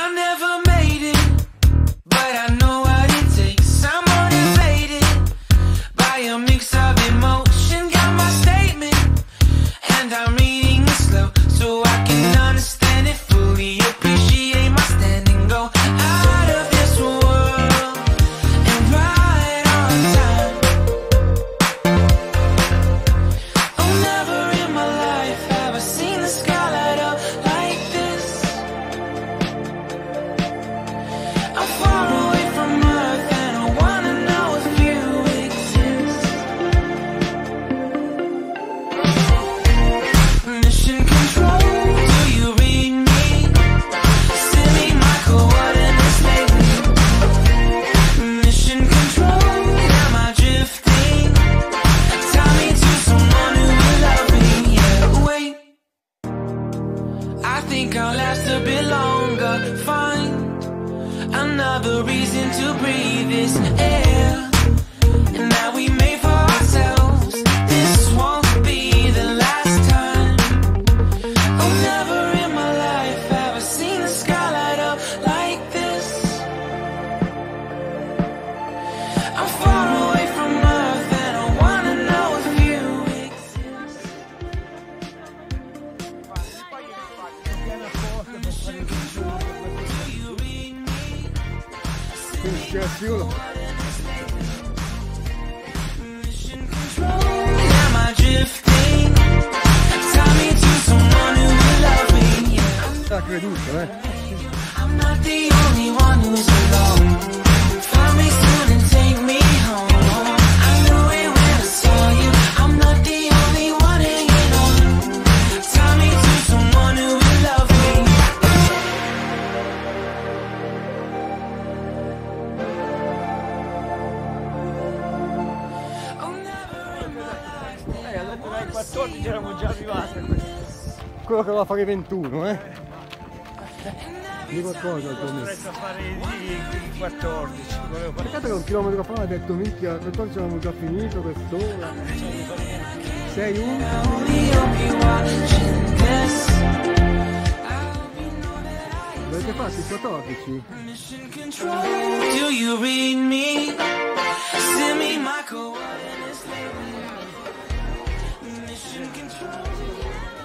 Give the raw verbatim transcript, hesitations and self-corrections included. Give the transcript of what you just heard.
never made it, but I know what it takes. I'm motivated by a mix of emotion. Got my statement, and I'm reading it slow so I can understand it fully. Appreciate my standing, go out of this world and right on time. Oh, never in my life have I seen the sky light up like this. I'm far away from Earth and I wanna know if you exist. Mission control, do you read me? Send me my coordinates lately. Mission control, am I drifting? Tie me to someone who will love me. Yeah, wait, I think I'll last a bit longer. Find another reason to breathe this air, and that we made for ourselves. This won't be the last time. Oh, never in my life have I seen the sky light up like this. I'm far away from Earth and I wanna know if you exist. Mission control, do you read me? Mission control, am I drifting? Tie me to someone who will love me. Yeah, Ha creduto, eh? I'm not the only one who's alone. Find me soon and take me home. I knew it when I saw you. I'm not the only one hanging on. Tie me to someone who will love me. Oh, never in my life. Eh, alle tre e quattordici eravamo già arrivati a questo. Quello che va a fare ventuno, eh? Di qualcosa al tuo Costretto a fare i quattordici. Volevo fare Peccato che un chilometro fa ha detto minchia, quattordici avevamo già finito quest'ora. sei uno. Only hope you watching this. Avete fatto il quattordici? Mission control, do you read me? Send me my coordinates lately. Mission control.